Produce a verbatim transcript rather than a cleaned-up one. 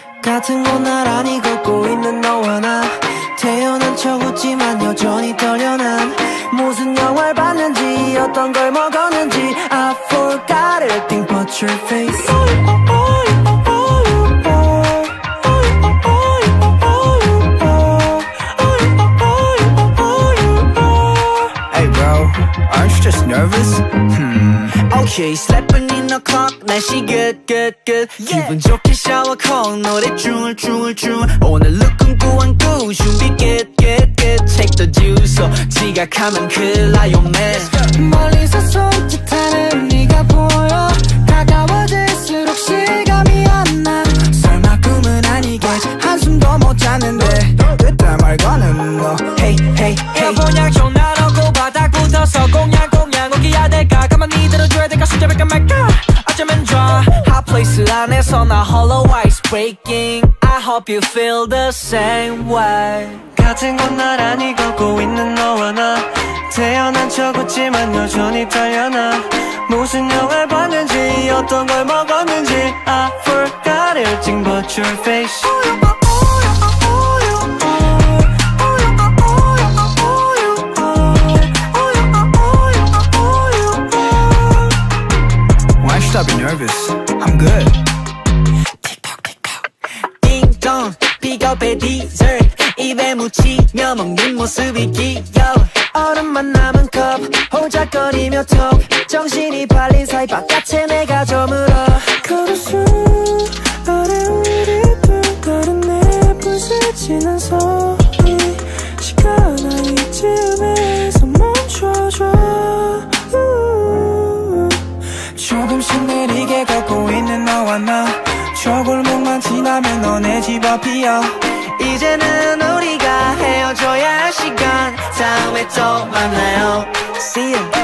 같은 곳 나란히 걷고 있는 너와 나 태어난 척 웃지만 여전히 떨려 난 무슨 영화를 봤는지 어떤 걸 먹었는지 I forgot everything but your face. Hey bro, aren't you just nervous? Hmm. Okay, sleeping in the clock, 날씨 good good good. 기분 좋게 샤워 콜 노래 줄 오늘 룩은 꾸안꾸 준비 get get get. Take the juice, 지각하면 큰일 나요 man. 멀리서 손짓하는 네가 보여 가까워질수록 실감이 안 나. 설마 꿈은 아니겠지 한숨도 못 자는데 그때 말고는 너 Hey hey hey 에어본약 전화하고 바닥부터서 공냥공냥 오기야 될까 가만히 들어줘야 될까 진짜 될까 말까 어쩌면 좋아 Hot place 안에서 나 홀로 ice breaking. I hope you feel the same way. 같은 곳 나란히 걷고 있는 너와 나 태어난 척 웃지만 여전히 떨려나 무슨 영화를 봤는지 어떤 걸 먹었는지 I forgot everything but your face. Why should I be nervous? I'm good. 띵동 픽업의 디저트 입에 묻히며 먹는 모습이 귀여워 얼음만 남은 컵 호작거리며 톡 정신이 팔린 사이 바깥에 내가 저물어 걸을 수 어려운 리듬 걸은 내 부서지는 소리 시간아 이쯤에서 멈춰줘. 조금씩 느리게 걷고 있는 너와 나 저 골목만 지나면 너네 집 앞이야. 이제는 우리가 헤어져야 할 시간 다음에 또 만나요. See you.